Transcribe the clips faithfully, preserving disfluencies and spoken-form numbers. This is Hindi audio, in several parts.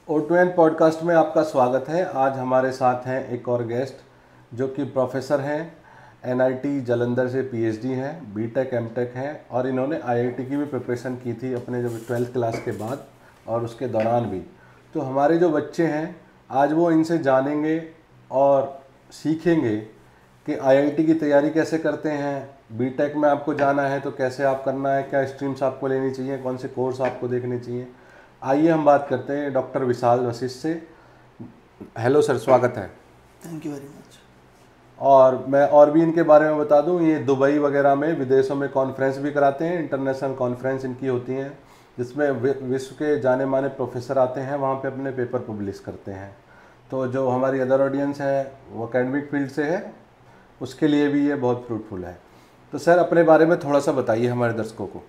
ओ टू एन पॉडकास्ट में आपका स्वागत है। आज हमारे साथ हैं एक और गेस्ट जो कि प्रोफेसर हैं, एन आई टी जालंधर से पी एच डी हैं, बी टेक एम टेक हैं और इन्होंने आई आई टी की भी प्रिपरेशन की थी अपने जब ट्वेल्थ क्लास के बाद और उसके दौरान भी। तो हमारे जो बच्चे हैं आज वो इनसे जानेंगे और सीखेंगे कि आई आई टी की तैयारी कैसे करते हैं, बी टेक में आपको जाना है तो कैसे आप करना है, क्या स्ट्रीम्स आपको लेनी चाहिए, कौन से कोर्स आपको देखने चाहिए। आइए हम बात करते हैं डॉक्टर विशाल वशिष्ठ से। हेलो सर, स्वागत है। Thank you very much. और मैं और भी इनके बारे में बता दूं, ये दुबई वगैरह में विदेशों में कॉन्फ्रेंस भी कराते हैं, इंटरनेशनल कॉन्फ्रेंस इनकी होती हैं जिसमें विश्व के जाने माने प्रोफेसर आते हैं, वहाँ पे अपने पेपर पब्लिश करते हैं। तो जो हमारी अदर ऑडियंस है वो एकेडमिक फील्ड से है, उसके लिए भी ये बहुत फ्रूटफुल है। तो सर अपने बारे में थोड़ा सा बताइए हमारे दर्शकों को।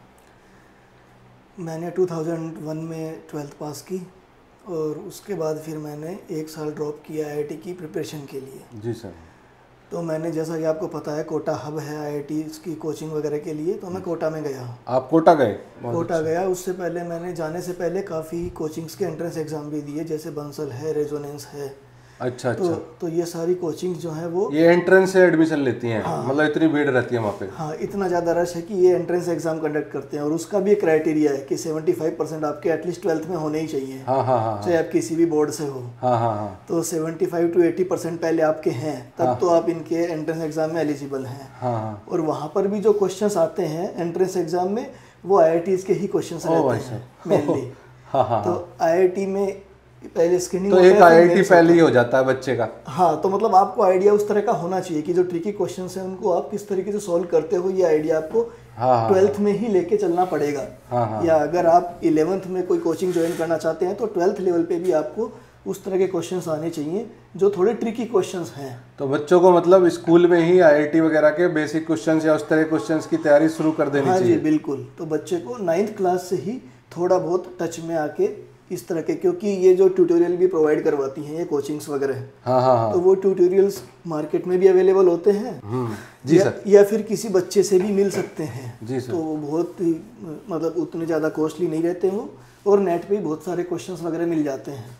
मैंने दो हज़ार एक में ट्वेल्थ पास की और उसके बाद फिर मैंने एक साल ड्रॉप किया आई आई टी की प्रिपरेशन के लिए। जी सर। तो मैंने, जैसा कि आपको पता है, कोटा हब है आई आई टी की कोचिंग वगैरह के लिए, तो मैं कोटा में गया। आप कोटा गए? कोटा अच्छा। गया। उससे पहले मैंने जाने से पहले काफ़ी कोचिंग्स के एंट्रेंस एग्ज़ाम भी दिए, जैसे बंसल है, रेजोनेंस है। अच्छा तो, अच्छा। तो ये सारी कोचिंग्स जो हैं वो ये एंट्रेंस से एडमिशन लेती हैं। हाँ, मतलब इतनी भीड़ रहती है वहाँ पे। हाँ, इतना ज़्यादा रश है कि ये एंट्रेंस एग्जाम कंडक्ट करते हैं और उसका भी एक क्राइटेरिया है कि पचहत्तर परसेंट आपके एटलीस्ट ट्वेल्थ में होने ही चाहिए। हाँ हाँ हाँ। चाहे आप किसी भी बोर्ड से हो। हाँ हाँ हाँ। तो पचहत्तर टू अस्सी परसेंट पहले आपके हैं तब हाँ, तो आप इनके एंट्रेंस एग्जाम में एलिजिबल हैं। हाँ हाँ। और वहाँ पर भी जो क्वेश्चंस आते हैं एंट्रेंस एग्जाम में वो आई आई टीज़ के ही क्वेश्चंस रहते हैं मेनली। हाँ हाँ। तो आई आई टी में पहले स्क्रीनिंग तो एक आई आई टी पहले ही हो जाता है बच्चे का। हाँ, तो मतलब आपको आइडिया उस तरह का होना चाहिए कि जो ट्रिकी क्वेश्चंस हैं उनको आप किस तरीके से सॉल्व करते हो, ये आइडिया आपको ट्वेल्थ में ही लेके चलना पड़ेगा। हाँ हाँ। या अगर आप इलेवेंथ में कोई कोचिंग ज्वाइन करना चाहते हैं तो ट्वेल्थ लेवल पे भी आपको उस तरह के क्वेश्चंस आने चाहिए जो थोड़े ट्रिकी क्वेश्चंस हैं। तो बच्चों को मतलब स्कूल में ही आई आई टी वगैरह के बेसिक क्वेश्चंस या उस तरह के क्वेश्चंस की तैयारी शुरू कर देनी चाहिए। हाँ जी, बिल्कुल। तो बच्चे को नाइन्थ क्लास से ही थोड़ा बहुत टच में आके इस तरह के, क्योंकि ये जो ट्यूटोरियल भी प्रोवाइड करवाती हैं ये कोचिंग्स वगैरह, हाँ हाँ हाँ, तो वो ट्यूटोरियल्स मार्केट में भी अवेलेबल होते हैं। जी या, सर। या फिर किसी बच्चे से भी मिल सकते हैं। जी सर। तो वो बहुत ही मतलब उतने ज़्यादा कॉस्टली नहीं रहते वो, और नेट पे बहुत सारे क्वेश्चंस वगैरह मिल जाते हैं।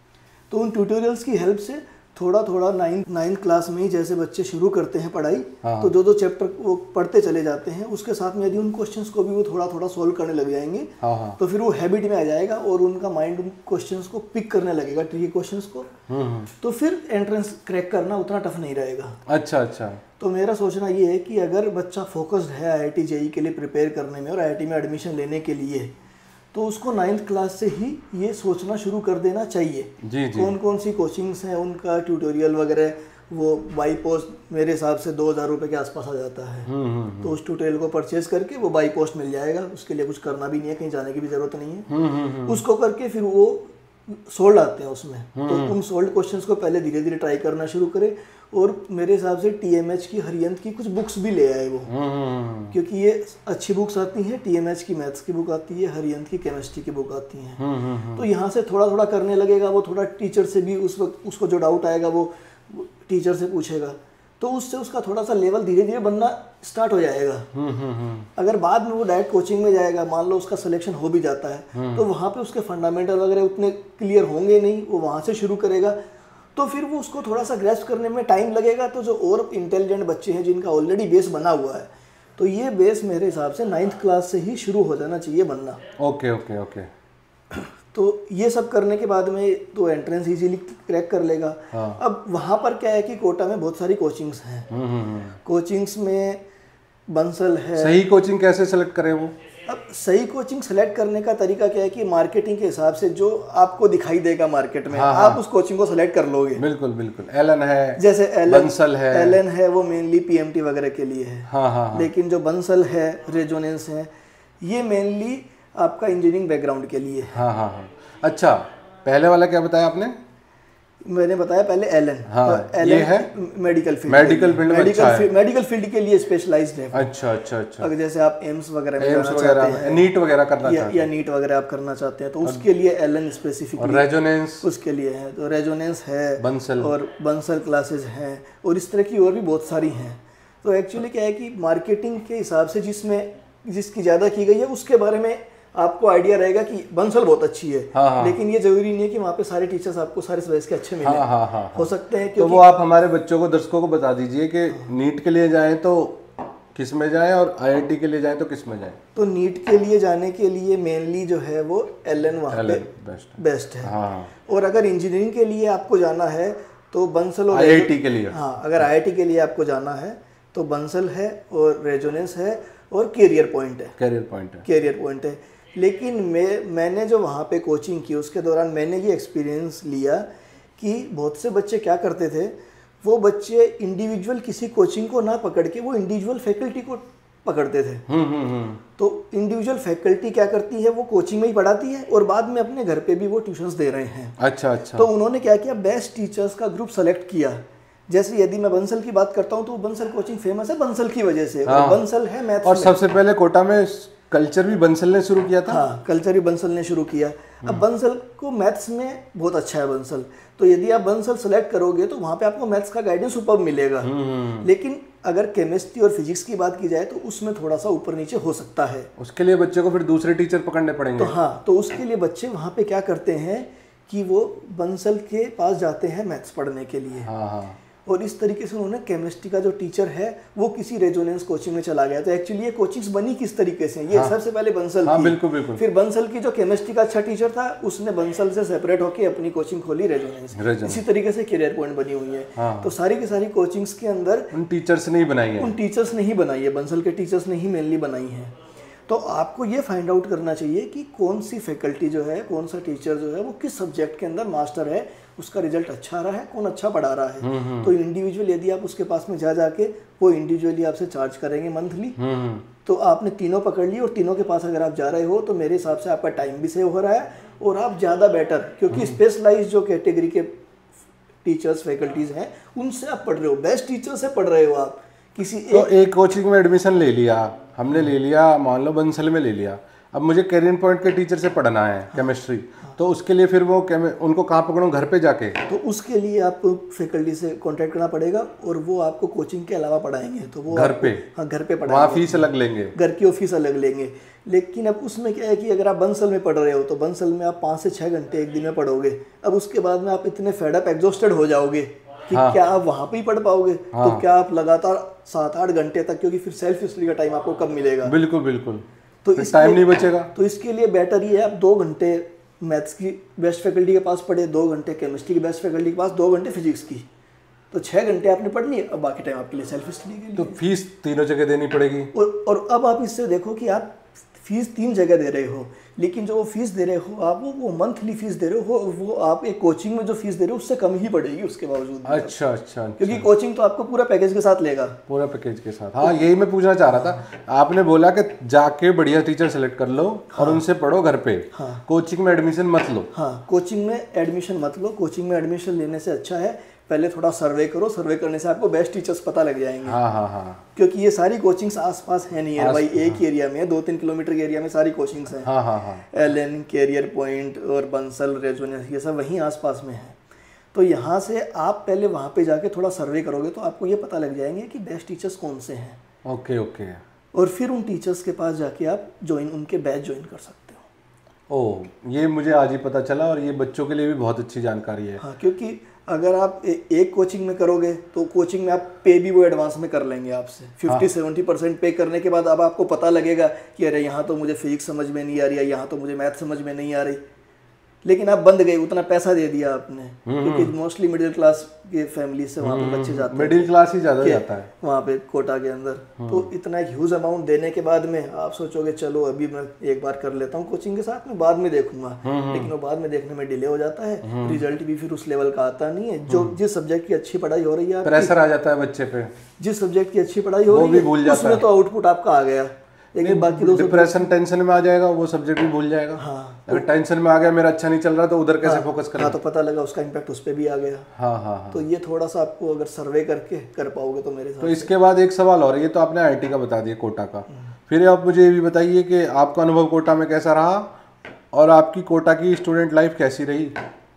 तो उन ट्यूटोरियल्स की हेल्प से थोड़ा थोड़ा नाइन्थ नाइन्थ क्लास में ही जैसे बच्चे शुरू करते हैं पढ़ाई, हाँ, तो जो जो चैप्टर वो पढ़ते चले जाते हैं उसके साथ में यदि उन क्वेश्चंस को भी वो थोड़ा थोड़ा सॉल्व करने लग जाएंगे, हाँ, हाँ, तो फिर वो हैबिट में आ जाएगा और उनका माइंड उन क्वेश्चंस को पिक करने लगेगा, ट्रिकी क्वेश्चंस को। तो फिर एंट्रेंस क्रैक करना उतना टफ नहीं रहेगा। अच्छा अच्छा। तो मेरा सोचना ये है कि अगर बच्चा फोकस्ड है आई आई टी जे ई ई के लिए प्रिपेयर करने में और आई आई टी में एडमिशन लेने के लिए, तो उसको नाइन्थ क्लास से ही ये सोचना शुरू कर देना चाहिए। जी जी। कौन कौन सी कोचिंग्स हैं, उनका ट्यूटोरियल वगैरह वो बाई पोस्ट मेरे हिसाब से दो हज़ार रुपये के आसपास आ जाता है। तो उस ट्यूटोरियल को परचेज करके वो बाई पोस्ट मिल जाएगा, उसके लिए कुछ करना भी नहीं है, कहीं जाने की भी ज़रूरत नहीं है। उसको करके फिर वो सोल्ड आते हैं उसमें, तो उन सोल्ड क्वेश्चंस को पहले धीरे धीरे ट्राई करना शुरू करें। और मेरे हिसाब से टी एम एच की, हरियंत की कुछ बुक्स भी ले आए वो, क्योंकि ये अच्छी बुक्स आती हैं। टी एम एच की मैथ्स की बुक आती है, हरियंत की केमिस्ट्री की बुक आती हैं। तो यहाँ से थोड़ा थोड़ा करने लगेगा वो, थोड़ा टीचर से भी उस वक्त उसको जो डाउट आएगा वो टीचर से पूछेगा, तो उससे उसका थोड़ा सा लेवल धीरे धीरे बनना स्टार्ट हो जाएगा। अगर बाद में वो डायरेक्ट कोचिंग में जाएगा, मान लो उसका सिलेक्शन हो भी जाता है, तो वहाँ पे उसके फंडामेंटल वगैरह उतने क्लियर होंगे नहीं, वो वहाँ से शुरू करेगा, तो फिर वो उसको थोड़ा सा ग्रेस्प करने में टाइम लगेगा। तो जो और इंटेलिजेंट बच्चे हैं जिनका ऑलरेडी बेस बना हुआ है, तो ये बेस मेरे हिसाब से नाइन्थ क्लास से ही शुरू हो जाना चाहिए बनना। Okay okay okay. तो ये सब करने के बाद में तो एंट्रेंस इजीली क्रैक कर लेगा। हाँ। अब वहाँ पर क्या है कि कोटा में बहुत सारी कोचिंग्स हैं। कोचिंग्स में बंसल है। सही कोचिंग कैसे सेलेक्ट करें वो? अब सही कोचिंग सेलेक्ट करने का तरीका क्या है कि मार्केटिंग के हिसाब से जो आपको दिखाई देगा मार्केट में, हाँ, आप हाँ, उस कोचिंग को सेलेक्ट कर लोगे। बिल्कुल बिल्कुल। एलन है, जैसे एलन, बंसल है। एलन है वो मेनली पी एम टी वगैरह के लिए है। हाँ, हाँ, हाँ। लेकिन जो बंसल है, रेजोनेंस है, ये मेनली आपका इंजीनियरिंग बैकग्राउंड के लिए है। हाँ हाँ हाँ। अच्छा, पहले वाला क्या बताया आपने? मैंने बताया पहले एलन। हाँ, तो एलन ये है मेडिकल फील्ड, मेडिकल फील्ड में अच्छा है। मेडिकल फील्ड के लिए स्पेशलाइज्ड है। अच्छा अच्छा अच्छा। अगर जैसे आप एम्स वगैरह में एम्स जाना वगैरह चाहते हैं, नीट वगैरह करना या, चाहते हैं, या नीट वगैरह आप करना चाहते हैं, तो उसके लिए एलन स्पेसिफिक, और रेजोनेंस उसके लिए है। तो रेजोनेंस है, बंसल और बंसल क्लासेस हैं, और इस तरह की और भी बहुत सारी हैं। तो एक्चुअली क्या है कि मार्केटिंग के हिसाब से जिसमें जिसकी ज़्यादा की गई है उसके बारे में आपको आइडिया रहेगा कि बंसल बहुत अच्छी है, हाँ, हाँ। लेकिन ये जरूरी नहीं है कि वहाँ पे सारे टीचर्स आपको सारे सब्जेक्ट्स के अच्छे मिले। हाँ, हाँ, हाँ, हो सकते हैं। तो वो आप हमारे बच्चों को, दर्शकों को बता दीजिए कि नीट के लिए जाएं तो किस में जाएं और आईआईटी के लिए जाएं तो किस में जाएं। तो नीट के लिए जाने के लिए मेनली जो है वो एल एन वहाँ पे बेस्ट बेस्ट है। हाँ। और अगर इंजीनियरिंग के लिए आपको जाना है तो बंसल और आईआईटी के लिए, हाँ अगर आईआईटी के लिए आपको जाना है तो बंसल है और रेजोनेंस है और कैरियर पॉइंट है। कैरियर पॉइंट है कैरियर पॉइंट है। लेकिन मैं मैंने जो वहाँ पे कोचिंग की उसके दौरान मैंने ये एक्सपीरियंस लिया कि बहुत से बच्चे क्या करते थे, वो बच्चे इंडिविजुअल किसी कोचिंग को ना पकड़ के वो इंडिविजुअल फैकल्टी को पकड़ते थे। हम्म हम्म हम्म। तो इंडिविजुअल फैकल्टी क्या करती है, वो कोचिंग में ही पढ़ाती है और बाद में अपने घर पे भी वो ट्यूशंस दे रहे हैं। अच्छा अच्छा। तो उन्होंने क्या किया, बेस्ट टीचर्स का ग्रुप सेलेक्ट किया। जैसे यदि मैं बंसल की बात करता हूँ तो बंसल कोचिंग फेमस है बंसल की वजह से। हाँ। और बंसल है मैथ्स और में। सबसे पहले कोटा में कल्चर भी बंसल ने शुरू किया था। हाँ कल्चर भी बंसल ने शुरू किया। अब बंसल को मैथ्स में बहुत अच्छा है बंसल, तो यदि आप बंसल सेलेक्ट करोगे तो वहाँ पे आपको मैथ्स का गाइडेंस सुपर्ब मिलेगा। लेकिन अगर केमिस्ट्री और फिजिक्स की बात की जाए तो उसमें थोड़ा सा ऊपर नीचे हो सकता है। उसके लिए बच्चे को फिर दूसरे टीचर पकड़ने पड़ेंगे। तो हाँ, तो उसके लिए बच्चे वहाँ पे क्या करते हैं कि वो बंसल के पास जाते हैं मैथ्स पढ़ने के लिए। हाँ हाँ। और इस तरीके से उन्होंने केमिस्ट्री का जो टीचर है वो किसी रेजोनेंस कोचिंग में चला गया। तो एक्चुअली ये कोचिंग्स बनी किस तरीके से, ये हाँ, सबसे पहले बंसल हाँ, की। बिल्कुल बिल्कुल। फिर बंसल की जो केमिस्ट्री का अच्छा टीचर था उसने बंसल से सेपरेट होकर अपनी कोचिंग खोली रेजोनेंस। इसी तरीके से कैरियर पॉइंट बनी हुई है। हाँ, तो सारी की सारी कोचिंग्स के अंदर उन टीचर्स ने ही बनाई है। उन टीचर्स ने ही बनाई है, बंसल के टीचर्स ने ही मेनली बनाई है। तो आपको ये फाइंड आउट करना चाहिए कि कौन सी फैकल्टी जो है, कौन सा टीचर जो है वो किस सब्जेक्ट के अंदर मास्टर है, उसका रिजल्ट अच्छा आ रहा है, कौन अच्छा पढ़ा रहा है। तो इंडिविजुअल यदि आप उसके पास में जा जाके वो इंडिविजुअली आपसे चार्ज करेंगे मंथली, तो आपने तीनों पकड़ ली और तीनों के पास अगर आप जा रहे हो तो मेरे हिसाब से आपका टाइम भी सेव हो रहा है और आप ज़्यादा बेटर, क्योंकि स्पेशलाइज जो कैटेगरी के टीचर्स फैकल्टीज हैं उनसे आप पढ़ रहे हो, बेस्ट टीचर से पढ़ रहे हो आप। किसी तो एक, एक कोचिंग में एडमिशन ले लिया हमने, ले लिया मान लो बंसल में ले लिया, अब मुझे कैरियर पॉइंट के टीचर से पढ़ना है केमिस्ट्री, तो उसके लिए फिर वो उनको कहाँ पकड़ूं, घर पे जाके? तो उसके लिए आपको फैकल्टी से कांटेक्ट करना पड़ेगा और वो आपको कोचिंग के अलावा पढ़ाएंगे। तो वो घर पे, हाँ घर पे पढ़ाएंगे, वहाँ फीस अलग लेंगे, घर की फीस अलग लेंगे। लेकिन अब उसमें क्या है कि अगर आप बंसल में पढ़ रहे हो तो बंसल में आप पाँच से छः घंटे एक दिन में पढ़ोगे। अब उसके बाद में आप इतने फेडअप एग्जॉस्टेड हो जाओगे कि हाँ, क्या आप वहाँ पे ही पढ़ पाओगे? हाँ, तो क्या आप लगातार सात आठ घंटे तक, क्योंकि फिर सेल्फ स्टडी का टाइम आपको कब मिलेगा? बिल्कुल बिल्कुल, तो टाइम नहीं बचेगा। तो इसके लिए बेटर ये है आप दो घंटे मैथ्स की बेस्ट फैकल्टी के पास पढ़े, दो घंटे केमिस्ट्री की बेस्ट फैकल्टी के पास, दो घंटे फिजिक्स की, तो छः घंटे आपने पढ़ लिए। अब बाकी टाइम आपके लिए सेल्फ स्टडी के लिए। तो फीस तीनों जगह देनी पड़ेगी। और, और अब आप इससे देखो कि आप फीस तीन जगह दे रहे हो, लेकिन जो वो फीस दे रहे हो आप वो वो मंथली फीस दे रहे हो, वो आप एक कोचिंग में जो फीस दे रहे हो उससे कम ही पड़ेगी उसके बावजूद। अच्छा अच्छा, क्योंकि कोचिंग तो आपको पूरा पैकेज के साथ लेगा, पूरा पैकेज के साथ। हाँ यही मैं पूछना चाह रहा था। आपने बोला कि जाके बढ़िया टीचर सेलेक्ट कर लो और उनसे पढ़ो घर पे। हाँ, कोचिंग में एडमिशन मत लो। हाँ, कोचिंग में एडमिशन मत लो। कोचिंग में एडमिशन लेने से अच्छा है पहले थोड़ा सर्वे करो, सर्वे करने से आपको बेस्ट टीचर्स पता लग जाएंगे। हाँ हाँ हाँ, क्योंकि ये सारी कोचिंग्स आसपास है नहीं है भाई, एक ही एरिया में, दो तीन किलोमीटर के एरिया में सारी कोचिंग्स हैं। हाँ हाँ हाँ, एल एन, कैरियर पॉइंट और बंसल, रेजोनेंस, ये सब वहीं आसपास में है। तो यहाँ से आप पहले वहाँ पे जाके थोड़ा सर्वे करोगे तो आपको ये पता लग जाएंगे कि बेस्ट टीचर्स कौन से हैं। Okay okay. और फिर उन टीचर्स के पास जाके आप ज्वाइन, उनके बैच ज्वाइन कर सकते हो। ओह, ये मुझे आज ही पता चला और ये बच्चों के लिए भी बहुत अच्छी जानकारी है। हाँ, क्योंकि अगर आप ए, एक कोचिंग में करोगे तो कोचिंग में आप पे भी वो एडवांस में कर लेंगे आपसे। फिफ्टी सेवेंटी परसेंट पे करने के बाद अब आपको पता लगेगा कि अरे यहाँ तो मुझे फिजिक्स समझ में नहीं आ रही है, यहाँ तो मुझे मैथ समझ में नहीं आ रही, लेकिन आप बंद गए, उतना पैसा दे दिया आपने। क्योंकि मोस्टली मिडिल क्लास के फैमिली से वहाँ पे बच्चे जाते हैं, मिडिल क्लास ही ज़्यादा जाता है वहाँ पे कोटा के अंदर। तो इतना एक ह्यूज अमाउंट देने के बाद में आप सोचोगे चलो अभी मैं एक बार कर लेता हूँ कोचिंग के साथ में, बाद में देखूंगा। लेकिन वो बाद में देखने में डिले हो जाता है, रिजल्ट भी फिर उस लेवल का आता नहीं है। जो जिस सब्जेक्ट की अच्छी पढ़ाई हो रही है, प्रेशर आ जाता है बच्चे पे, जिस सब्जेक्ट की अच्छी पढ़ाई हो रही है उसमें तो आउटपुट आपका आ गया, लेकिन बाकी दो डिप्रेशन टेंशन में आ जाएगा, वो सब्जेक्ट भी भूल जाएगा। हाँ, अगर टेंशन में आ गया मेरा अच्छा नहीं चल रहा तो उधर कैसे फोकस करें? हाँ, तो पता लगा उसका इम्पैक्ट उस पर भी आ गया। हाँ हाँ हाँ। तो ये थोड़ा सा आपको अगर सर्वे करके कर पाओगे तो मेरे साथ। तो इसके बाद एक सवाल और, ये तो आपने आई आई टी का बता दिया, कोटा का, फिर आप मुझे ये भी बताइए कि आपका अनुभव कोटा में कैसा रहा और आपकी कोटा की स्टूडेंट लाइफ कैसी रही?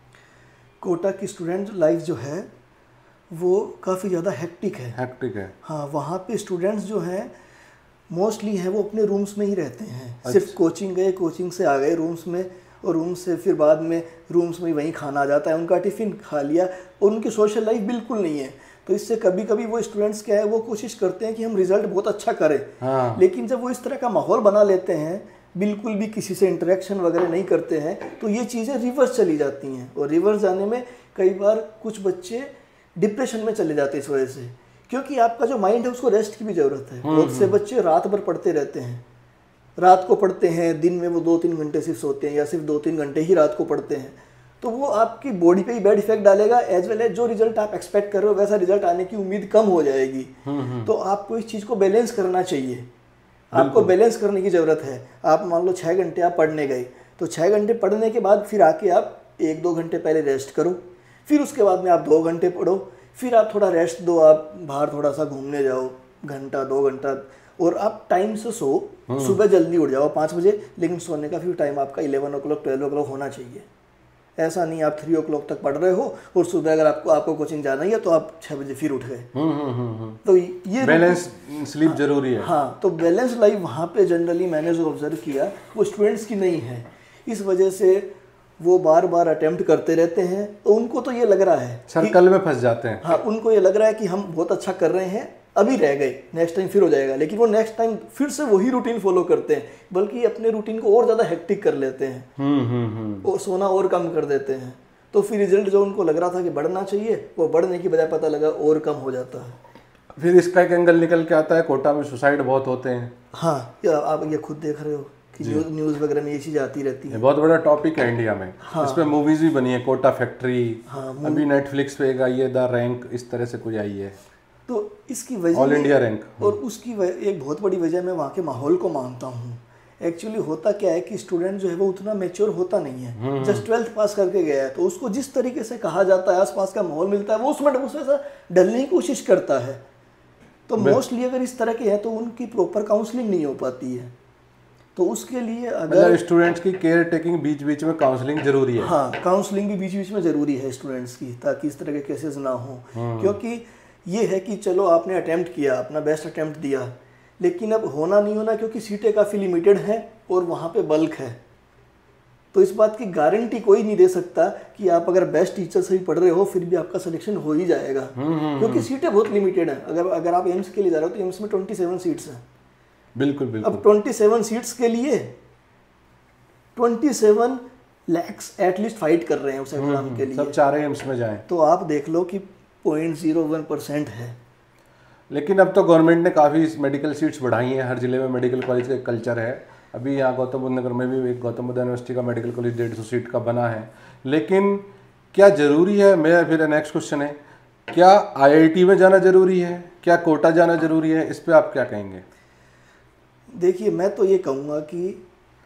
कोटा की स्टूडेंट लाइफ जो है वो काफ़ी ज़्यादा हेक्टिक है। हेक्टिक है। हाँ, वहाँ पे स्टूडेंट्स जो हैं मोस्टली हैं वो अपने रूम्स में ही रहते हैं। अच्छा। सिर्फ कोचिंग गए, कोचिंग से आ गए रूम्स में, और रूम से फिर बाद में रूम्स में वहीं खाना आ जाता है, उनका टिफ़िन खा लिया, और उनकी सोशल लाइफ बिल्कुल नहीं है। तो इससे कभी कभी वो स्टूडेंट्स क्या है, वो कोशिश करते हैं कि हम रिजल्ट बहुत अच्छा करें। हाँ। लेकिन जब वो इस तरह का माहौल बना लेते हैं, बिल्कुल भी किसी से इंटरेक्शन वगैरह नहीं करते हैं, तो ये चीज़ें रिवर्स चली जाती हैं। और रिवर्स जाने में कई बार कुछ बच्चे डिप्रेशन में चले जाते हैं इस वजह से, क्योंकि आपका जो माइंड है उसको रेस्ट की भी ज़रूरत है। बहुत से बच्चे रात भर पढ़ते रहते हैं, रात को पढ़ते हैं, दिन में वो दो तीन घंटे सिर्फ सोते हैं, या सिर्फ दो तीन घंटे ही रात को पढ़ते हैं। तो वो आपकी बॉडी पे ही बैड इफेक्ट डालेगा, एज वेल एज जो रिजल्ट आप एक्सपेक्ट कर रहे हो वैसा रिजल्ट आने की उम्मीद कम हो जाएगी। तो आपको इस चीज़ को बैलेंस करना चाहिए, आपको बैलेंस करने की ज़रूरत है। आप मान लो छः घंटे आप पढ़ने गए, तो छः घंटे पढ़ने के बाद फिर आके आप एक दो घंटे पहले रेस्ट करो, फिर उसके बाद में आप दो घंटे पढ़ो, फिर आप थोड़ा रेस्ट दो, आप बाहर थोड़ा सा घूमने जाओ घंटा दो घंटा, और आप टाइम से सो, सुबह जल्दी उठ जाओ पाँच बजे, लेकिन सोने का फिर टाइम आपका eleven o'clock twelve o'clock होना चाहिए। ऐसा नहीं आप थ्री ओ क्लॉक तक पढ़ रहे हो और सुबह अगर आपको आपको कोचिंग जाना ही है तो आप छः बजे फिर उठ गए। तो ये बैलेंस स्लीप जरूरी है। हाँ, तो बैलेंस लाइफ वहाँ पे जनरली मैंने जो ऑब्जर्व किया वो स्टूडेंट्स की नहीं है। इस वजह से वो बार बार अटेम्प्ट करते रहते हैं, तो उनको तो ये लग रहा है सर्कल में फंस जाते हैं। हाँ, उनको ये लग रहा है कि हम बहुत अच्छा कर रहे हैं, अभी रह गए, नेक्स्ट टाइम फिर हो जाएगा, लेकिन वो नेक्स्ट टाइम फिर से वही रूटीन फॉलो करते हैं, बल्कि अपने रूटीन को और ज़्यादा हेक्टिक कर लेते हैं, हम्म हम्म हम्म और सोना और कम कर देते हैं। तो फिर रिजल्ट जो उनको लग रहा था कि बढ़ना चाहिए, वो बढ़ने की बजाय पता लगा और कम हो जाता है। फिर इसका एक एंगल निकल के आता है, कोटा में सुसाइड बहुत होते हैं। हाँ, आप ये खुद देख रहे हो कि न्यूज़ न्यूज़ वगैरह में ये चीज़ आती रहती है। बहुत बड़ा टॉपिक है इंडिया में। हाँ। इस पे मूवीज भी बनी है, कोटा फैक्ट्री। हाँ, अभी नेटफ्लिक्स पे एक आई है द रैंक, इस तरह से कुछ आई है। तो इसकी वजह ऑल इंडिया रैंक, और उसकी एक बहुत बड़ी वजह मैं वहाँ के माहौल को मानता हूँ। एक्चुअली होता क्या है कि स्टूडेंट जो है वो उतना मैच्योर होता नहीं है, जस्ट ट्वेल्थ पास करके गया है, तो उसको जिस तरीके से कहा जाता है, आसपास का माहौल मिलता है, वो उसमें उसमें डलने की कोशिश करता है। तो मोस्टली अगर इस तरह के हैं तो उनकी प्रॉपर काउंसलिंग नहीं हो पाती है। तो उसके लिए अगर स्टूडेंट्स की केयर टेकिंग बीच बीच में काउंसलिंग जरूरी है। हाँ, काउंसलिंग भी बीच बीच में जरूरी है स्टूडेंट्स की, ताकि इस तरह के केसेस ना हो। क्योंकि ये है कि चलो आपने अटेम्प्ट किया, अपना बेस्ट अटेम्प्ट दिया, लेकिन अब होना नहीं होना, क्योंकि सीटें काफ़ी लिमिटेड हैं और वहाँ पे बल्क है, तो इस बात की गारंटी कोई नहीं दे सकता कि आप अगर बेस्ट टीचर से भी पढ़ रहे हो फिर भी आपका सिलेक्शन हो ही जाएगा, क्योंकि सीटें बहुत लिमिटेड हैं। अगर अगर आप एम्स के लिए जा रहे हो तो एम्स में ट्वेंटी सेवन सीट्स हैं। बिल्कुल बिल्कुल। अब ट्वेंटी सेवन सीट्स के लिए twenty seven lakhs at least fight कर रहे हैं उस एग्जाम के लिए, सब चाह रहे हैं एम्स में जाएं। तो आप देख लो कि पॉइंट जीरो वन परसेंट है। लेकिन अब तो गवर्नमेंट ने काफ़ी मेडिकल सीट्स बढ़ाई हैं, हर जिले में मेडिकल कॉलेज का कल्चर है। अभी यहाँ गौतम बुद्ध नगर में भी एक गौतम बुद्ध यूनिवर्सिटी का मेडिकल कॉलेज डेढ़ सौ सीट का बना है। लेकिन क्या ज़रूरी है, मेरा फिर नेक्स्ट क्वेश्चन है, क्या आईआईटी में जाना ज़रूरी है, क्या कोटा जाना ज़रूरी है, इस पर आप क्या कहेंगे? देखिए, मैं तो ये कहूँगा कि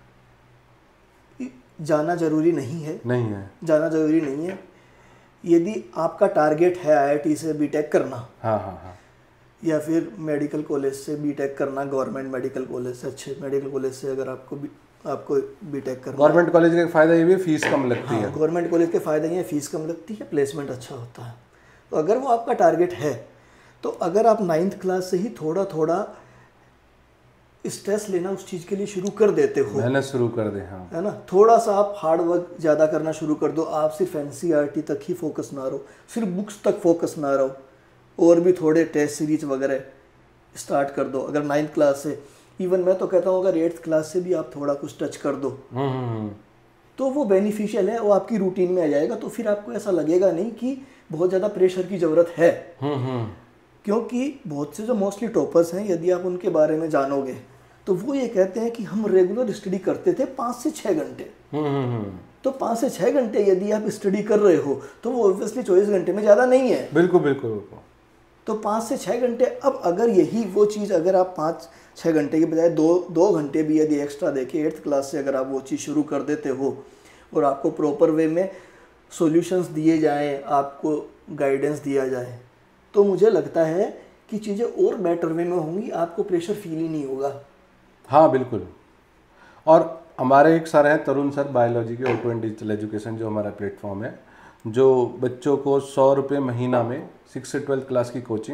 जाना ज़रूरी नहीं है, नहीं है जाना ज़रूरी नहीं है। यदि आपका टारगेट है आईआईटी से बीटेक करना, हाँ हाँ हाँ, या फिर मेडिकल कॉलेज से बीटेक करना, गवर्नमेंट मेडिकल कॉलेज से, अच्छे मेडिकल कॉलेज से अगर आपको बी, आपको बीटेक करना, गवर्नमेंट कॉलेज का फ़ायदा ये भी फीस कम लगती है। गवर्नमेंट कॉलेज के फ़ायदे ये फीस कम लगती है, प्लेसमेंट अच्छा होता है। तो अगर वो आपका टारगेट है, तो अगर आप नाइन्थ क्लास से ही थोड़ा थोड़ा स्ट्रेस लेना उस चीज़ के लिए शुरू कर देते हो, मेहनत शुरू कर दे, हाँ, है ना, थोड़ा सा आप हार्ड वर्क ज़्यादा करना शुरू कर दो, आप सिर्फ एनसीईआरटी तक ही फोकस ना रहो, सिर्फ बुक्स तक फोकस ना रहो, और भी थोड़े टेस्ट सीरीज वगैरह स्टार्ट कर दो। अगर नाइन्थ क्लास से, इवन मैं तो कहता हूँ अगर एट्थ क्लास से भी आप थोड़ा कुछ टच कर दो तो वो बेनिफिशियल है, वो आपकी रूटीन में आ जाएगा। तो फिर आपको ऐसा लगेगा नहीं कि बहुत ज़्यादा प्रेशर की ज़रूरत है, क्योंकि बहुत से जो मोस्टली टॉपर्स हैं, यदि आप उनके बारे में जानोगे तो वो ये कहते हैं कि हम रेगुलर स्टडी करते थे पाँच से छः घंटे। तो पाँच से छः घंटे यदि आप स्टडी कर रहे हो तो वो ऑब्वियसली चौबीस घंटे में ज़्यादा नहीं है। बिल्कुल बिल्कुल बिल्कुल। तो पाँच से छः घंटे, अब अगर यही वो चीज़ अगर आप पाँच छः घंटे के बजाय दो दो घंटे भी यदि एक्स्ट्रा देके एट्थ क्लास से अगर आप वो चीज़ शुरू कर देते हो और आपको प्रॉपर वे में सॉल्यूशंस दिए जाएं, आपको गाइडेंस दिया जाए, तो मुझे लगता है कि चीज़ें और बेटर वे में होंगी, आपको प्रेशर फील ही नहीं होगा। हाँ बिल्कुल। और हमारे एक सर हैं तरुण सर, बायोलॉजी के, ऑटो एंड डिजिटल एजुकेशन जो हमारा प्लेटफॉर्म है, जो बच्चों को सौ रुपये महीना में सिक्स से ट्वेल्थ क्लास की कोचिंग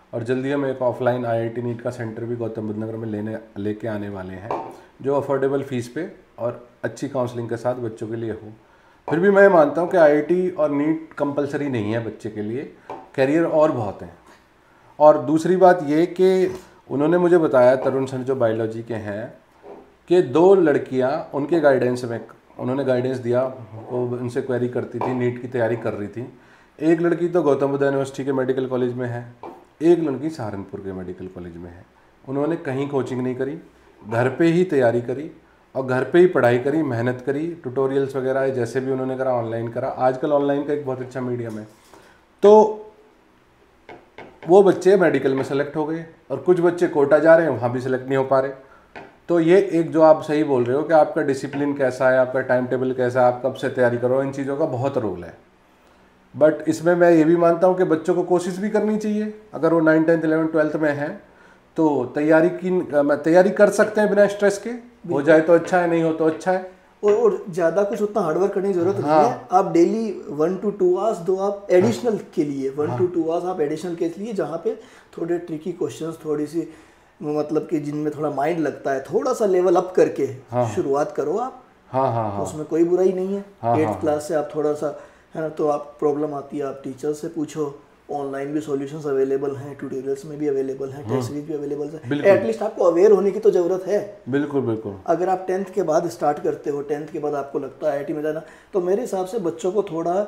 और जल्दी हम एक ऑफलाइन आईआईटी नीट का सेंटर भी गौतम बुद्ध नगर में लेने लेके आने वाले हैं, जो अफोर्डेबल फीस पे और अच्छी काउंसलिंग के साथ बच्चों के लिए हो। फिर भी मैं मानता हूँ कि आईआईटी और नीट कंपलसरी नहीं है बच्चे के लिए, कैरियर और बहुत हैं। और दूसरी बात ये कि उन्होंने मुझे बताया, तरुण सर जो बायोलॉजी के हैं, कि दो लड़कियां उनके गाइडेंस में, उन्होंने गाइडेंस दिया, वो उनसे क्वेरी करती थी, नीट की तैयारी कर रही थी। एक लड़की तो गौतम बुद्ध यूनिवर्सिटी के मेडिकल कॉलेज में है, एक लड़की सहारनपुर के मेडिकल कॉलेज में है। उन्होंने कहीं कोचिंग नहीं करी, घर पे ही तैयारी करी और घर पे ही पढ़ाई करी, मेहनत करी, ट्यूटोरियल्स वगैरह जैसे भी उन्होंने करा, ऑनलाइन करा। आजकल ऑनलाइन का एक बहुत अच्छा मीडियम है। तो वो बच्चे मेडिकल में सेलेक्ट हो गए और कुछ बच्चे कोटा जा रहे हैं, वहाँ भी सेलेक्ट नहीं हो पा रहे। तो ये एक जो आप सही बोल रहे हो कि आपका डिसिप्लिन कैसा है, आपका टाइम टेबल कैसा है, आप कब से तैयारी करो, इन चीज़ों का बहुत रोल है। बट इसमें मैं ये भी मानता हूँ कि बच्चों को कोशिश भी करनी चाहिए। अगर वो नाइन टेंथ इलेवन ट्वेल्थ में है तो तैयारी की तैयारी कर सकते हैं बिना स्ट्रेस के, हो जाए तो अच्छा है, नहीं हो तो अच्छा है। और और ज़्यादा कुछ उतना हार्डवर्क करने की जरूरत हाँ। नहीं है। आप daily one two two hours दो आप एडिशनल हाँ। के लिए वन टू टू आवर्स आप एडिशनल के लिए, जहाँ पे थोड़े ट्रिकी क्वेश्चंस, थोड़ी सी मतलब कि जिनमें थोड़ा माइंड लगता है, थोड़ा सा लेवल अप करके हाँ। शुरुआत करो आप। हाँ हाँ हाँ। उसमें कोई बुराई नहीं है। हाँ, एट्थ हाँ, क्लास से आप थोड़ा सा है ना, तो आप प्रॉब्लम आती है आप टीचर से पूछो, ऑनलाइन भी सॉल्यूशंस अवेलेबल हैं, ट्यूटोरियल्स में भी अवेलेबल हैं, टेस्ट सीरीज भी अवेलेबल है। एटलीस्ट आपको अवेयर होने की तो जरूरत है। बिल्कुल बिल्कुल। अगर आप टेंथ के बाद स्टार्ट करते हो, टेंथ के बाद आपको लगता है आईआईटी में जाना, तो मेरे हिसाब से बच्चों को थोड़ा,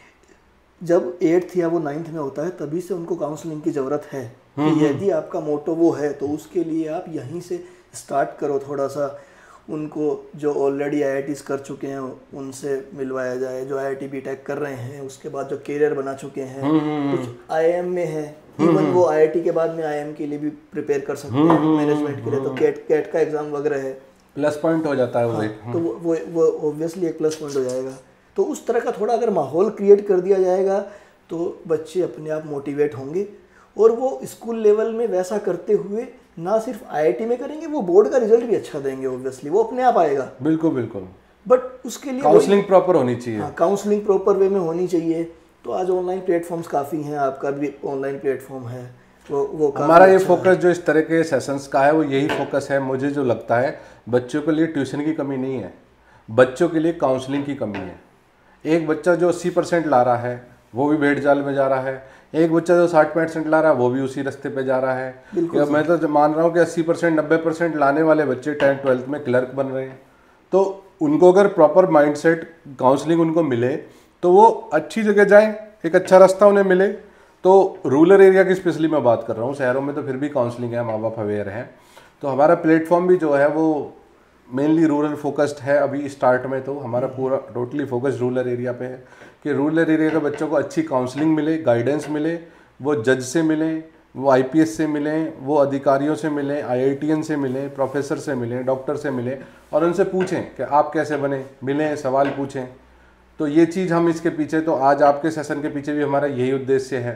जब एट्थ या वो नाइन्थ में होता है तभी से उनको काउंसलिंग की ज़रूरत है। कि यदि आपका मोटो वो है तो उसके लिए आप यहीं से स्टार्ट करो। थोड़ा सा उनको जो ऑलरेडी आईआईटीज कर चुके हैं उनसे मिलवाया जाए, जो आईआईटी बीटेक कर रहे हैं, उसके बाद जो करियर बना चुके हैं, कुछ आईआईएम में है, इवन वो आईआईटी के बाद में आईआईएम के लिए भी प्रिपेयर कर सकते हैं मैनेजमेंट के लिए, तो कैट कैट का एग्जाम वगैरह है, प्लस पॉइंट हो जाता है वो। हाँ, तो वो वो ऑब्वियसली एक प्लस पॉइंट हो जाएगा। तो उस तरह का थोड़ा अगर माहौल क्रिएट कर दिया जाएगा तो बच्चे अपने आप मोटिवेट होंगे, और वो स्कूल लेवल में वैसा करते हुए ना सिर्फ आईआईटी में करेंगे, वो बोर्ड का रिजल्ट भी अच्छा देंगे, ऑब्वियसली वो अपने आप आएगा। बिल्कुल बिल्कुल। बट उसके लिए काउंसलिंग प्रॉपर होनी चाहिए। हाँ, काउंसलिंग प्रॉपर वे में होनी चाहिए। तो आज ऑनलाइन प्लेटफॉर्म्स काफ़ी हैं, आपका भी ऑनलाइन प्लेटफॉर्म है, वो वो हमारा ये फोकस जो इस तरह के सेशंस का है वो यही फोकस है। मुझे जो लगता है बच्चों के लिए ट्यूशन की कमी नहीं है, बच्चों के लिए काउंसलिंग की कमी है। एक बच्चा जो अस्सी परसेंट ला रहा है वो भी भेड़ जाल में जा रहा है, एक बच्चा जो साठ परसेंट ला रहा है वो भी उसी रास्ते पे जा रहा है। या मैं तो मान रहा हूँ कि अस्सी परसेंट नब्बे परसेंट लाने वाले बच्चे टेंथ ट्वेल्थ में क्लर्क बन रहे हैं। तो उनको अगर प्रॉपर माइंडसेट काउंसलिंग उनको मिले तो वो अच्छी जगह जाएं, एक अच्छा रास्ता उन्हें मिले। तो रूरल एरिया की स्पेशली मैं बात कर रहा हूँ, शहरों में तो फिर भी काउंसलिंग है, माँ बाप अवेयर हैं। तो हमारा प्लेटफॉर्म भी जो है वो मेनली रूरल फोकस्ड है अभी स्टार्ट में। तो हमारा पूरा टोटली फोकस रूरल एरिया पे है कि रूरल एरिया के बच्चों को अच्छी काउंसलिंग मिले, गाइडेंस मिले, वो जज से मिले, वो आईपीएस से मिलें, वो अधिकारियों से मिलें, आईआईटीएन से मिलें, प्रोफेसर से मिलें, डॉक्टर से मिलें, और उनसे पूछें कि आप कैसे बने, मिलें, सवाल पूछें। तो ये चीज़ हम इसके पीछे, तो आज आपके सेशन के पीछे भी हमारा यही उद्देश्य है।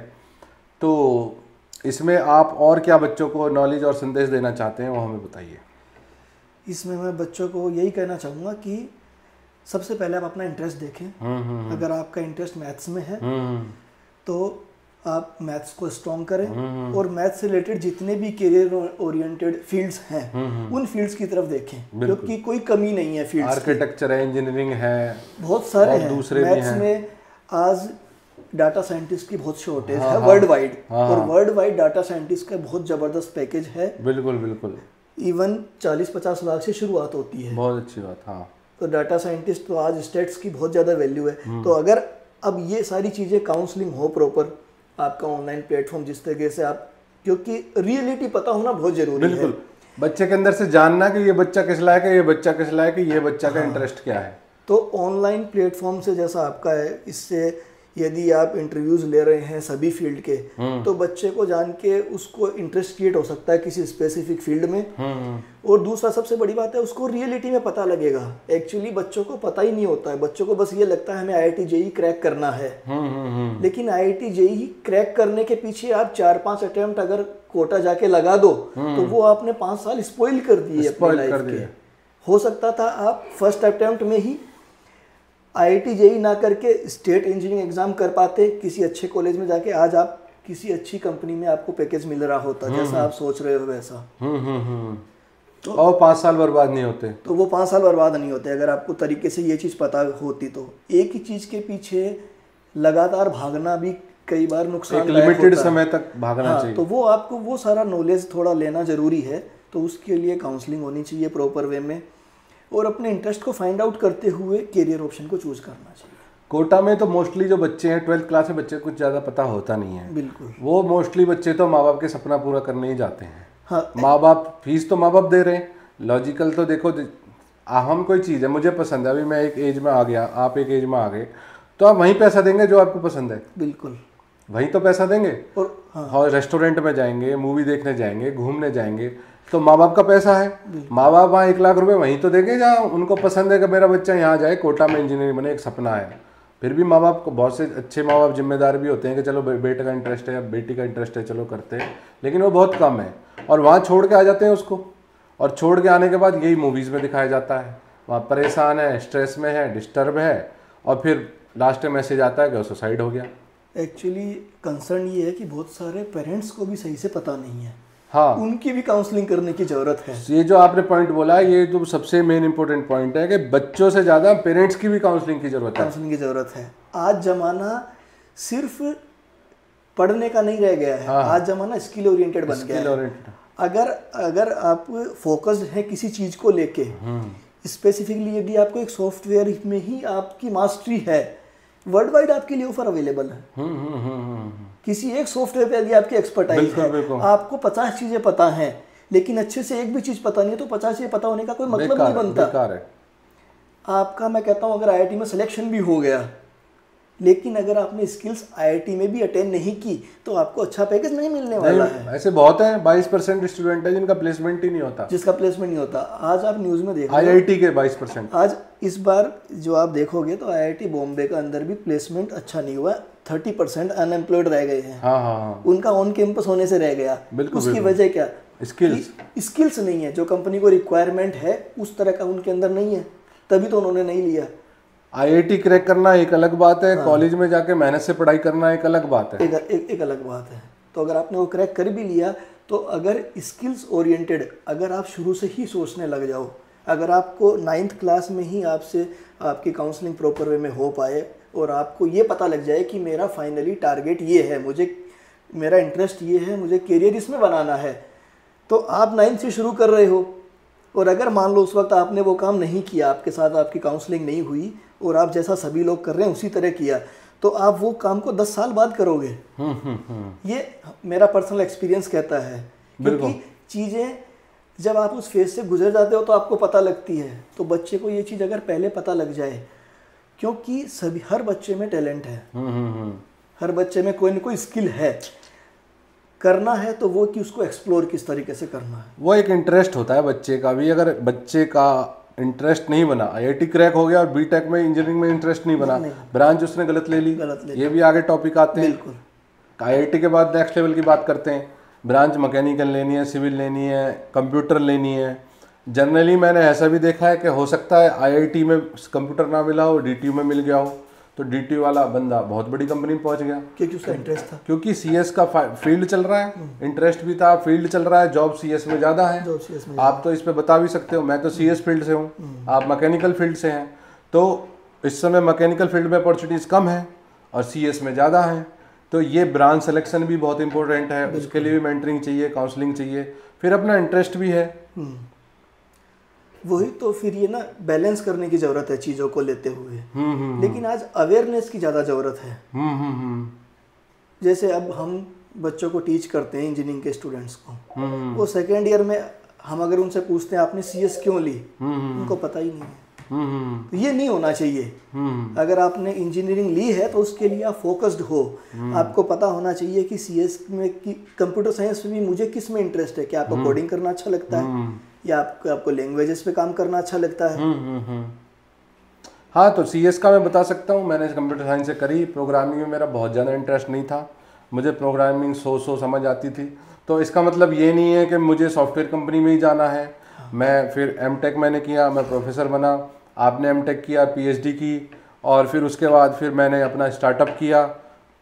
तो इसमें आप और क्या बच्चों को नॉलेज और संदेश देना चाहते हैं वो हमें बताइए। इसमें मैं बच्चों को यही कहना चाहूँगा कि सबसे पहले आप अपना इंटरेस्ट देखें। अगर आपका इंटरेस्ट मैथ्स में है तो आप मैथ्स को स्ट्रॉन्ग करें, और मैथ्स से रिलेटेड जितने भी करियर ओरिएंटेड फील्ड्स हैं उन फील्ड्स की तरफ देखें, क्योंकि कोई कमी नहीं है फील्ड्स। आर्किटेक्चर है, इंजीनियरिंग है, बहुत सारे हैं। दूसरे मैथ्स में आज डाटा साइंटिस्ट की बहुत शॉर्टेज है वर्ल्ड वाइड, और वर्ल्ड वाइड डाटा साइंटिस्ट का बहुत ज़बरदस्त पैकेज है। बिल्कुल बिल्कुल। इवन चालीस पचास लाख से शुरुआत होती है। बहुत अच्छी बात। हाँ, तो डाटा साइंटिस्ट तो आज स्टेट्स की बहुत ज़्यादा वैल्यू है। तो अगर अब ये सारी चीज़ें काउंसलिंग हो प्रॉपर, आपका ऑनलाइन प्लेटफॉर्म जिस तरीके से आप, क्योंकि रियलिटी पता होना बहुत जरूरी है। बिल्कुल, बच्चे के अंदर से जानना कि ये बच्चा किस लायक है, ये बच्चा किस लायक है, ये बच्चा का इंटरेस्ट क्या है। तो ऑनलाइन प्लेटफॉर्म से जैसा आपका है, इससे यदि आप इंटरव्यूज ले रहे हैं सभी फील्ड के, तो बच्चे को जान के उसको इंटरेस्ट क्रिएट हो सकता है किसी स्पेसिफिक फील्ड में। और दूसरा सबसे बड़ी बात है, उसको रियलिटी में पता लगेगा। एक्चुअली बच्चों को पता ही नहीं होता है, बच्चों को बस ये लगता है हमें आईआईटी जेईई क्रैक करना है। लेकिन आईआईटी जेईई क्रैक करने के पीछे आप चार पांच अटेम्प्ट अगर कोटा जाके लगा दो तो वो आपने पांच साल स्पॉइल कर दिए अपनी लाइफ के। हो सकता था आप फर्स्ट अटेम्प्ट में ही आईआईटी जेईई ना करके स्टेट इंजीनियरिंग एग्जाम कर पाते किसी अच्छे कॉलेज में जाके, आज आप किसी अच्छी कंपनी में आपको पैकेज मिल रहा होता जैसा आप सोच रहे हो वैसा, हम्म हम्म हम्म तो और पाँच साल बर्बाद नहीं होते, तो वो पाँच साल बर्बाद नहीं होते अगर आपको तरीके से ये चीज़ पता होती। तो एक ही चीज़ के पीछे लगातार भागना भी कई बार नुकसान, लिमिटेड समय तक भागना हाँ, चाहिए। तो वो आपको वो सारा नॉलेज थोड़ा लेना ज़रूरी है। तो उसके लिए काउंसलिंग होनी चाहिए प्रॉपर वे में, और अपने इंटरेस्ट को फाइंड आउट करते हुए करियर ऑप्शन को चूज़ करना चाहिए। कोटा में तो मोस्टली जो बच्चे हैं ट्वेल्थ क्लास में बच्चे कुछ ज़्यादा पता होता नहीं है, बिल्कुल, वो मोस्टली बच्चे तो माँ बाप के सपना पूरा करने ही जाते हैं। हाँ, माँ बाप फीस तो माँ बाप दे रहे हैं, लॉजिकल तो देखो अहम कोई चीज़ है मुझे पसंद है, अभी मैं एक एज में आ गया, आप एक एज में आ गए, तो आप वहीं पैसा देंगे जो आपको पसंद है, बिल्कुल वहीं तो पैसा देंगे। और हाँ, और रेस्टोरेंट में जाएंगे, मूवी देखने जाएंगे, घूमने जाएंगे, तो माँ बाप का पैसा है, माँ बाप वहाँ एक लाख रुपए वहीं तो देंगे जहाँ उनको पसंद है कि मेरा बच्चा यहाँ जाए, कोटा में इंजीनियरिंग बने, एक सपना है। फिर भी माँ बाप को, बहुत से अच्छे माँ बाप जिम्मेदार भी होते हैं कि चलो बेटे का इंटरेस्ट है या बेटी का इंटरेस्ट है चलो करते हैं, लेकिन वो बहुत कम है, और वहाँ छोड़ के आ जाते हैं उसको, और छोड़ के आने के बाद यही मूवीज़ में दिखाया जाता है, वहाँ परेशान है, स्ट्रेस में है, डिस्टर्ब है, और फिर लास्ट में मैसेज आता है कि वो सुसाइड हो गया। एक्चुअली कंसर्न ये है कि बहुत सारे पेरेंट्स को भी सही से पता नहीं है, हाँ, उनकी भी काउंसलिंग करने की ज़रूरत है। ये जो आपने पॉइंट बोला ये तो सबसे मेन इंपॉर्टेंट पॉइंट है कि बच्चों से ज़्यादा पेरेंट्स की भी काउंसलिंग की ज़रूरत है। काउंसलिंग की ज़रूरत है। आज ज़माना सिर्फ पढ़ने का नहीं रह गया है, हाँ, आज ज़माना स्किल ओरिएंटेड बन गया है। अगर अगर आप फोकस्ड हैं किसी चीज़ को लेके, स्पेसिफिकली यदि आपको एक सॉफ्टवेयर में ही आपकी मास्टरी है, वर्ल्ड वाइड आपके लिए ऑफर अवेलेबल है। हम्म हम्म हम्म किसी एक सॉफ्टवेयर पे यदि आपकी एक्सपर्टाइज है, आपको पचास चीजें पता हैं, लेकिन अच्छे से एक भी चीज पता नहीं है, तो पचास चीजें पता होने का कोई मतलब नहीं बनता। है। आपका मैं कहता हूँ अगर आई आई टी में सिलेक्शन भी हो गया, लेकिन अगर आपने स्किल्स आई आई टी में भी अटेंड नहीं की, तो आपको अच्छा पैकेज नहीं मिलने वाला है। ऐसे बहुत हैं, बाईस परसेंट स्टूडेंट है जिनका प्लेसमेंट ही नहीं होता, जिसका प्लेसमेंट नहीं होता। आज आप न्यूज़ में देखो आई आई टी के बाईस परसेंट, आज इस बार जो आप देखोगे तो आई आई टी बॉम्बे का अंदर भी प्लेसमेंट अच्छा नहीं हुआ, थर्टी परसेंट अनएम्प्लॉयड रह गए हैं। हाँ हाँ हाँ, उनका ऑन कैंपस होने से रह गया। उसकी वजह क्या? स्किल्स स्किल्स नहीं है, जो कंपनी को रिक्वायरमेंट है उस तरह का उनके अंदर नहीं है, तभी तो उन्होंने नहीं लिया। आई आई टी क्रैक करना एक अलग बात है, कॉलेज में जाके मेहनत से पढ़ाई करना एक अलग बात है, एक, एक, एक अलग बात है। तो अगर आपने वो क्रैक कर भी लिया, तो अगर स्किल्स ओरिएंटेड अगर आप शुरू से ही सोचने लग जाओ, अगर आपको नाइन्थ क्लास में ही आपसे आपकी काउंसलिंग प्रॉपर वे में हो पाए और आपको ये पता लग जाए कि मेरा फाइनली टारगेट ये है, मुझे मेरा इंटरेस्ट ये है, मुझे करियर इसमें बनाना है, तो आप नाइन्थ से शुरू कर रहे हो, और अगर मान लो उस वक्त आपने वो काम नहीं किया, आपके साथ आपकी काउंसलिंग नहीं हुई और आप जैसा सभी लोग कर रहे हैं उसी तरह किया, तो आप वो काम को दस साल बाद करोगे। ये मेरा पर्सनल एक्सपीरियंस कहता है, क्योंकि चीज़ें जब आप उस फेज से गुजर जाते हो तो आपको पता लगती है। तो बच्चे को ये चीज़ अगर पहले पता लग जाए, क्योंकि सभी हर बच्चे में टैलेंट है, हर बच्चे में कोई ना कोई स्किल है, करना है तो वो कि उसको एक्सप्लोर किस तरीके से करना है, वो एक इंटरेस्ट होता है बच्चे का भी। अगर बच्चे का इंटरेस्ट नहीं बना, आई आई टी क्रैक हो गया और बी टेक में इंजीनियरिंग में इंटरेस्ट नहीं बना, ब्रांच उसने गलत ले ली, गलत ले ये भी आगे टॉपिक आते हैं। बिल्कुल, आई आई टी के बाद नेक्स्ट लेवल की बात करते हैं, ब्रांच मैकेनिकल लेनी है, सिविल लेनी है, कंप्यूटर लेनी है। जनरली मैंने ऐसा भी देखा है कि हो सकता है आई आई टी में कंप्यूटर ना मिला हो, डी टी यू में मिल गया हो, तो डी टी यू वाला बंदा बहुत बड़ी कंपनी में पहुंच गया, क्योंकि उसका इंटरेस्ट था, क्योंकि सी एस का फील्ड चल रहा है, इंटरेस्ट भी था, फील्ड चल रहा है, जॉब सी एस में ज़्यादा है। में आप तो इस पे बता भी सकते हो, मैं तो सी एस फील्ड से हूँ, आप मैकेनिकल फील्ड से हैं, तो इस समय मैकेनिकल फील्ड में अपॉर्चुनिटीज़ कम है और सी एस में ज़्यादा है। तो ये ब्रांच सिलेक्शन भी बहुत इंपॉर्टेंट है, उसके लिए भी मेंटरिंग चाहिए, काउंसलिंग चाहिए, फिर अपना इंटरेस्ट भी है। वही तो फिर ये ना बैलेंस करने की जरूरत है चीज़ों को लेते हुए। लेकिन आज अवेयरनेस की ज़्यादा ज़रूरत है। जैसे अब हम बच्चों को टीच करते हैं, इंजीनियरिंग के स्टूडेंट्स को, वो सेकेंड ईयर में हम अगर उनसे पूछते हैं आपने सी एस क्यों ली, उनको पता ही नहीं है। तो ये नहीं होना चाहिए। अगर आपने इंजीनियरिंग ली है तो उसके लिए आप फोकस्ड हो, आपको पता होना चाहिए कि सी एस में कि कंप्यूटर साइंस में भी मुझे किस में इंटरेस्ट है, क्या आपको कोडिंग करना अच्छा लगता है या आपको आपको लैंग्वेजेस पे काम करना अच्छा लगता है। हाँ, तो सी एस का मैं बता सकता हूँ, मैंने कंप्यूटर साइंस से करी, प्रोग्रामिंग में मेरा बहुत ज़्यादा इंटरेस्ट नहीं था, मुझे प्रोग्रामिंग सो सो समझ आती थी। तो इसका मतलब ये नहीं है कि मुझे सॉफ्टवेयर कंपनी में ही जाना है। मैं फिर एम टेक मैंने किया, मैं प्रोफेसर बना, आपने एम टेक किया, पी एच डी की, और फिर उसके बाद फिर मैंने अपना स्टार्टअप किया।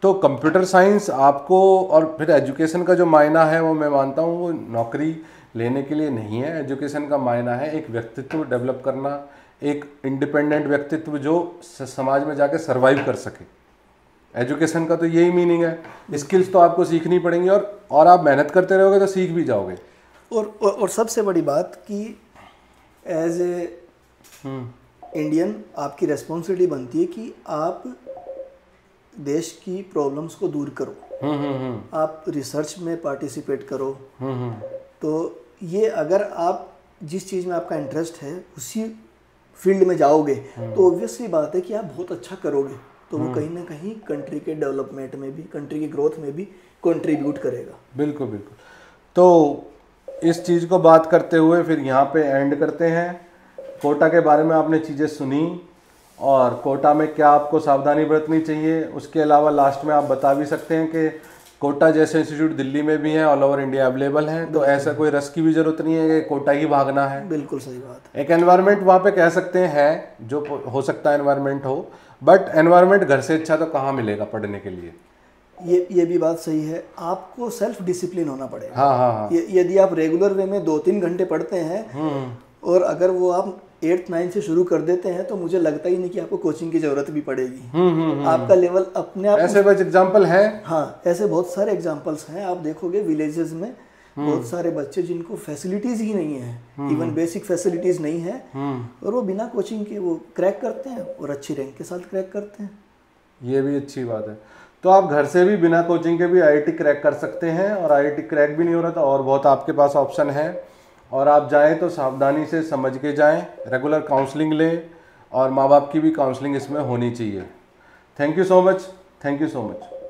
तो कंप्यूटर साइंस आपको, और फिर एजुकेशन का जो मायना है वो मैं मानता हूँ वो नौकरी लेने के लिए नहीं है। एजुकेशन का मायना है एक व्यक्तित्व डेवलप करना, एक इंडिपेंडेंट व्यक्तित्व जो समाज में जाके सरवाइव कर सके। एजुकेशन का तो यही मीनिंग है। स्किल्स तो आपको सीखनी पड़ेंगी, और और आप मेहनत करते रहोगे तो सीख भी जाओगे। और और, और सबसे बड़ी बात कि एज ए इंडियन आपकी रेस्पॉन्सिबिलिटी बनती है कि आप देश की प्रॉब्लम्स को दूर करो, हम्म हम्म आप रिसर्च में पार्टिसिपेट करो। हम्म तो ये अगर आप जिस चीज़ में आपका इंटरेस्ट है उसी फील्ड में जाओगे तो ऑब्वियसली बात है कि आप बहुत अच्छा करोगे, तो वो कहीं ना कहीं कंट्री के डेवलपमेंट में भी, कंट्री की ग्रोथ में भी कंट्रीब्यूट करेगा। बिल्कुल बिल्कुल। तो इस चीज़ को बात करते हुए फिर यहाँ पे एंड करते हैं। कोटा के बारे में आपने चीज़ें सुनी, और कोटा में क्या आपको सावधानी बरतनी चाहिए। उसके अलावा लास्ट में आप बता भी सकते हैं कि कोटा जैसे इंस्टीट्यूट दिल्ली में भी हैं, ऑल ओवर इंडिया अवेलेबल हैं, तो ऐसा कोई रस की भी जरूरत नहीं है कि कोटा ही भागना है। बिल्कुल सही बात है। एक एनवायरनमेंट वहाँ पे कह सकते हैं है, जो हो सकता है एनवायरनमेंट हो, बट एनवायरनमेंट घर से अच्छा तो कहाँ मिलेगा पढ़ने के लिए। ये ये भी बात सही है, आपको सेल्फ डिसिप्लिन होना पड़ेगा। हाँ हाँ हाँ। यदि आप रेगुलर वे में दो तीन घंटे पढ़ते हैं और अगर वो आप एट्थ नाइन्थ से शुरू कर देते हैं तो मुझे लगता ही नहीं कि आपको कोचिंग की जरूरत भी पड़ेगी। आपका लेवल अपने आप, ऐसे बस एग्जांपल है। हाँ, ऐसे बहुत सारे एग्जांपल्स हैं। आप देखोगे विलेजेस में बहुत सारे बच्चे जिनको फैसिलिटीज ही नहीं है, इवन बेसिक फैसिलिटीज नहीं है, और वो बिना कोचिंग के वो क्रैक करते हैं और अच्छी रैंक के साथ क्रैक करते हैं। ये भी अच्छी बात है। तो आप घर से भी बिना कोचिंग के भी आईआईटी क्रैक कर सकते हैं, और आईआईटी क्रैक भी नहीं हो रहा तो और बहुत आपके पास ऑप्शन है। और आप जाएं तो सावधानी से समझ के जाएं, रेगुलर काउंसलिंग लें, और माँ बाप की भी काउंसलिंग इसमें होनी चाहिए। Thank you so much, thank you so much.